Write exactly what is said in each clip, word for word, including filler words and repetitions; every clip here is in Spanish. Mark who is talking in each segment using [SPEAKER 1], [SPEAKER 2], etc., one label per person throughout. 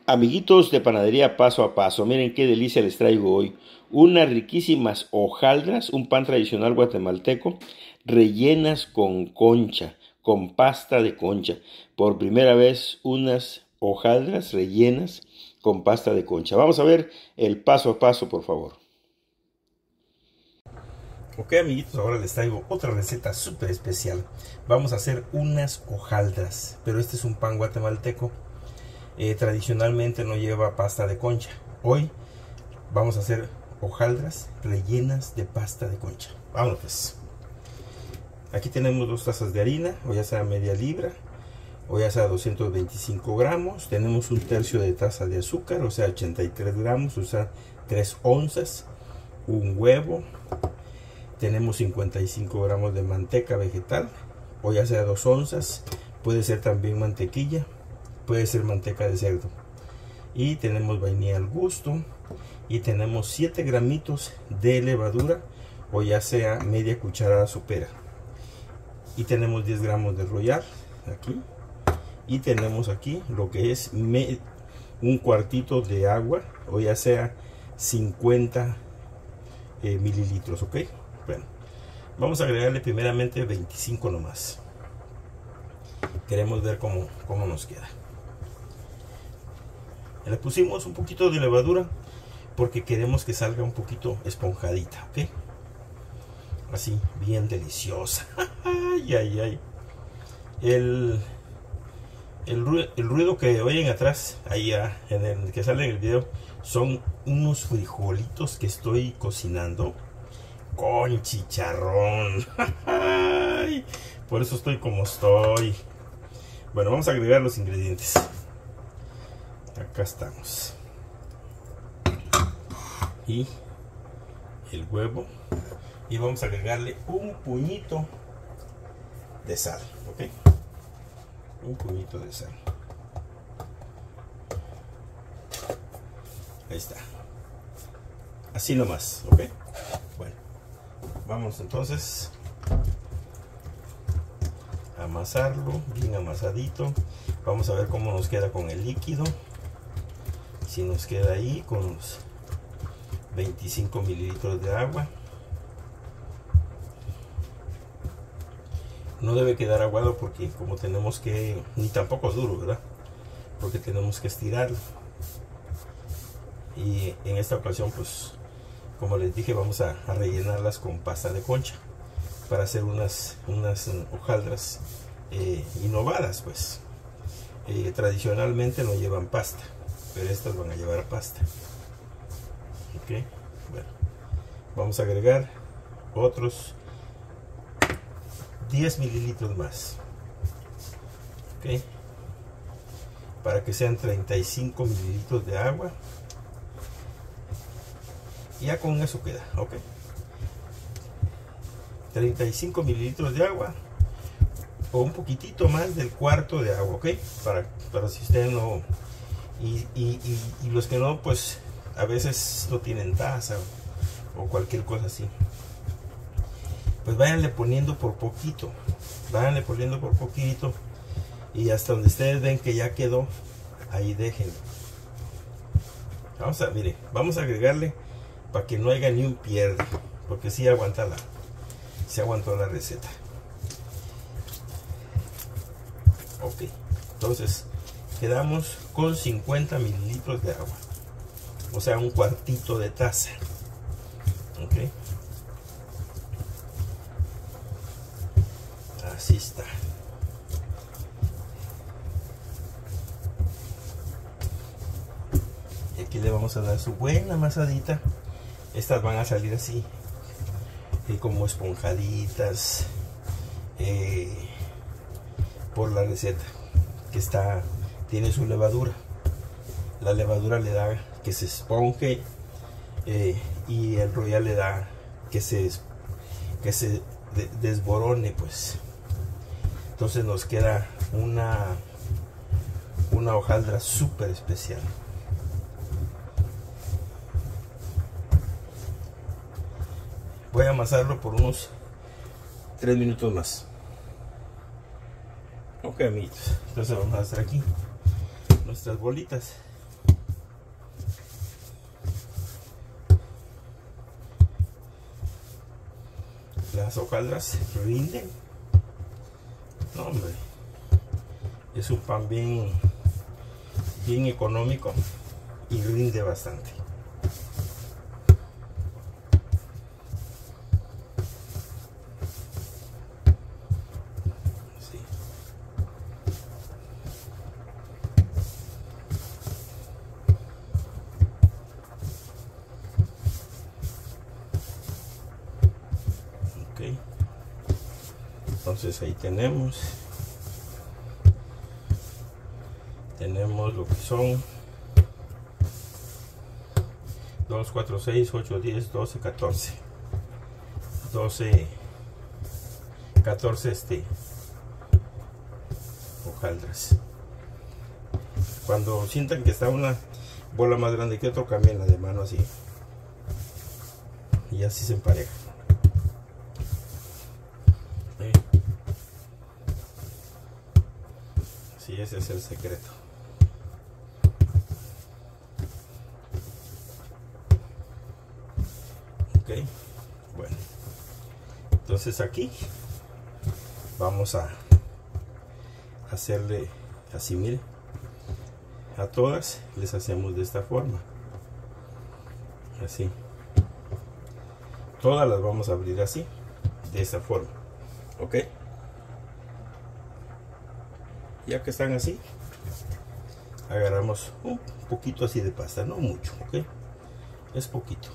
[SPEAKER 1] Amiguitos de Panadería Paso a Paso, miren qué delicia les traigo hoy. Unas riquísimas hojaldras, un pan tradicional guatemalteco, rellenas con concha, con pasta de concha. Por primera vez unas hojaldras rellenas con pasta de concha. Vamos a ver el paso a paso, por favor. Ok, amiguitos, ahora les traigo otra receta súper especial. Vamos a hacer unas hojaldras, pero este es un pan guatemalteco. Eh, tradicionalmente no lleva pasta de concha. Hoy vamos a hacer hojaldras rellenas de pasta de concha. Vámonos pues. Aquí tenemos dos tazas de harina, o ya sea media libra, o ya sea doscientos veinticinco gramos. Tenemos un tercio de taza de azúcar, o sea ochenta y tres gramos, o sea tres onzas. Un huevo. Tenemos cincuenta y cinco gramos de manteca vegetal, o ya sea dos onzas. Puede ser también mantequilla. Puede ser manteca de cerdo. Y tenemos vainilla al gusto. Y tenemos siete gramitos de levadura, o ya sea media cucharada sopera. Y tenemos diez gramos de royal aquí. Y tenemos aquí lo que es me, un cuartito de agua, o ya sea cincuenta eh, mililitros. Ok, bueno, vamos a agregarle primeramente veinticinco nomás. Queremos ver cómo, cómo nos queda. Le pusimos un poquito de levadura porque queremos que salga un poquito esponjadita, ¿ok? Así, bien deliciosa. Ay, ay, ay. El, el, ruido, el ruido que oyen atrás, ahí en el que sale en el video, son unos frijolitos que estoy cocinando con chicharrón. Ay, por eso estoy como estoy. Bueno, vamos a agregar los ingredientes. Acá estamos. Y el huevo. Y vamos a agregarle un puñito de sal. ¿Ok? Un puñito de sal. Ahí está. Así nomás. ¿Ok? Bueno. Vamos entonces a amasarlo. Bien amasadito. Vamos a ver cómo nos queda con el líquido. Si nos queda ahí con los veinticinco mililitros de agua. No debe quedar aguado porque como tenemos que, ni tampoco duro, ¿verdad? Porque tenemos que estirarlo. Y en esta ocasión, pues, como les dije, vamos a, a rellenarlas con pasta de concha para hacer unas, unas hojaldras eh, innovadas, pues. Eh, tradicionalmente no llevan pasta, pero estas van a llevar pasta. Ok, bueno, vamos a agregar otros diez mililitros más. Ok, para que sean treinta y cinco mililitros de agua. Y ya con eso queda. Ok, treinta y cinco mililitros de agua, o un poquitito más del cuarto de agua. Ok, para, para si ustedes no, y, y, y, y los que no, pues a veces no tienen taza o, o cualquier cosa así, pues váyanle poniendo por poquito, váyanle poniendo por poquito, y hasta donde ustedes ven que ya quedó, ahí déjenlo. Vamos a, mire, vamos a agregarle para que no haya ni un pierde, porque si sí aguanta la, se aguantó la receta. Ok, entonces quedamos con cincuenta mililitros de agua, o sea un cuartito de taza. Ok, así está. Y aquí le vamos a dar su buena amasadita. Estas van a salir así, eh, como esponjaditas, eh, por la receta que está, tiene su levadura. La levadura le da que se esponje, eh, y el royal le da que se que se de, desborone, pues. Entonces nos queda una una hojaldra súper especial. Voy a amasarlo por unos tres minutos más. Ok, amiguitos, entonces vamos a hacer aquí nuestras bolitas. Las hojaldras rinden. No, hombre, es un pan bien, bien económico y rinde bastante. Sí. Ok. Entonces ahí tenemos tenemos lo que son dos, cuatro, seis, ocho, diez, doce, catorce doce, catorce este hojaldras. Cuando sientan que está una bola más grande que otro, cambien la de mano así y así se empareja. Sí, ese es el secreto. Ok, bueno, entonces aquí vamos a hacerle así, miren, a todas les hacemos de esta forma, así, todas las vamos a abrir así, de esta forma, ok. Ya que están así, agarramos un poquito así de pasta, no mucho, ok, es poquito,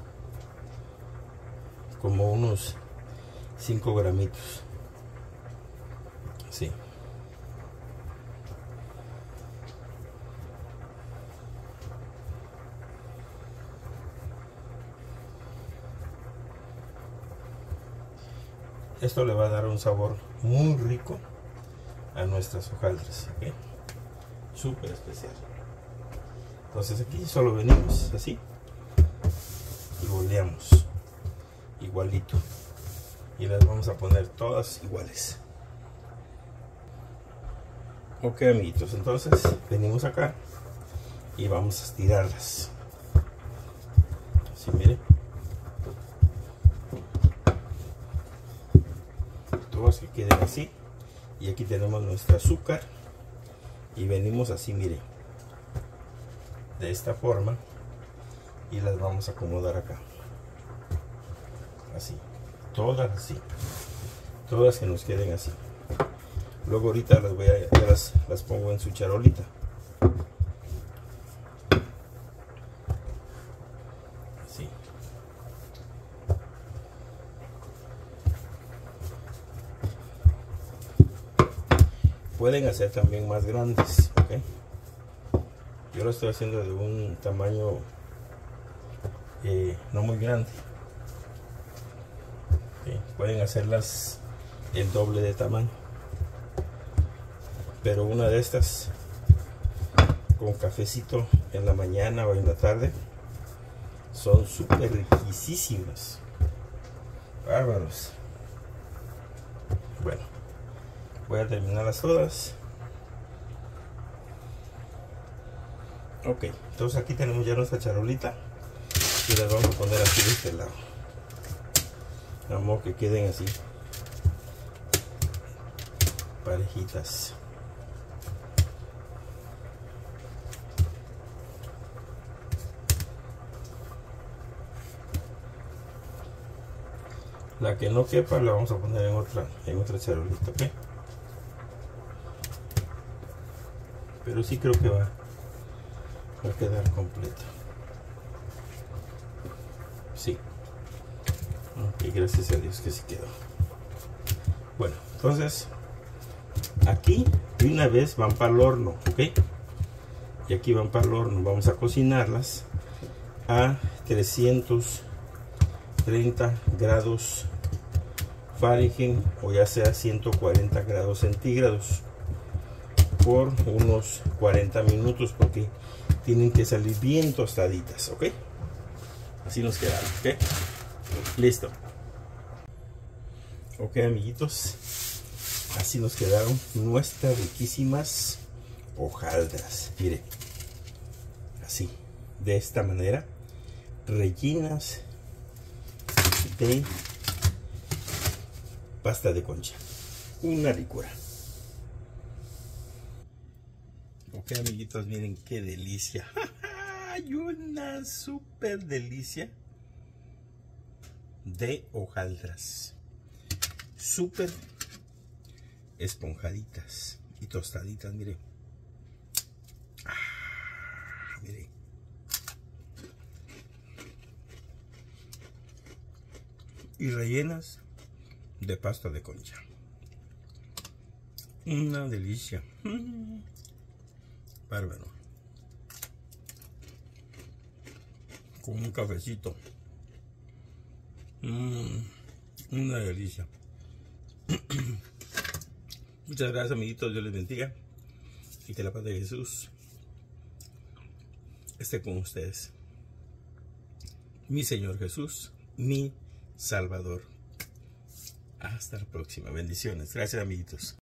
[SPEAKER 1] como unos cinco gramitos, así. Esto le va a dar un sabor muy rico a nuestras hojaldras, ¿okay? Súper especial. Entonces aquí solo venimos así y boleamos igualito y las vamos a poner todas iguales. Ok, amiguitos, entonces venimos acá y vamos a estirarlas así, miren, todas que queden así. Y aquí tenemos nuestro azúcar y venimos así, miren, de esta forma y las vamos a acomodar acá, así, todas así, todas que nos queden así. Luego ahorita las voy a, ya las, las pongo en su charolita. Así. Pueden hacer también más grandes, ¿okay? Yo lo estoy haciendo de un tamaño eh, no muy grande. ¿Okay? Pueden hacerlas el doble de tamaño, pero una de estas con cafecito en la mañana o en la tarde son súper riquísimas, bárbaros. Bueno, voy a terminarlas todas. Ok, entonces aquí tenemos ya nuestra charolita y las vamos a poner así de este lado, vamos que queden así parejitas. La que no quepa la vamos a poner en otra en otra charolita, ¿ok? Pero sí creo que va, va a quedar completo. Sí. Ok, gracias a Dios que sí quedó. Bueno, entonces aquí de una vez van para el horno, ¿ok? Y aquí van para el horno. Vamos a cocinarlas a trescientos treinta grados Fahrenheit o ya sea ciento cuarenta grados centígrados por unos cuarenta minutos, porque tienen que salir bien tostaditas, ¿ok? Así nos quedaron, ¿ok? Listo. Ok, amiguitos, así nos quedaron nuestras riquísimas hojaldras. Miren, así, de esta manera, rellenas de pasta de concha. Una ricura. Ok, amiguitos, miren qué delicia. Hay una súper delicia de hojaldras. Súper esponjaditas y tostaditas, miren. Ah, miren. Y rellenas de pasta de concha. Una delicia. Mm. Bárbaro. Con un cafecito. Mm. Una delicia. Muchas gracias, amiguitos. Dios les bendiga. Y que la paz de Jesús esté con ustedes. Mi Señor Jesús, mi Salvador. Hasta la próxima. Bendiciones. Gracias, amiguitos.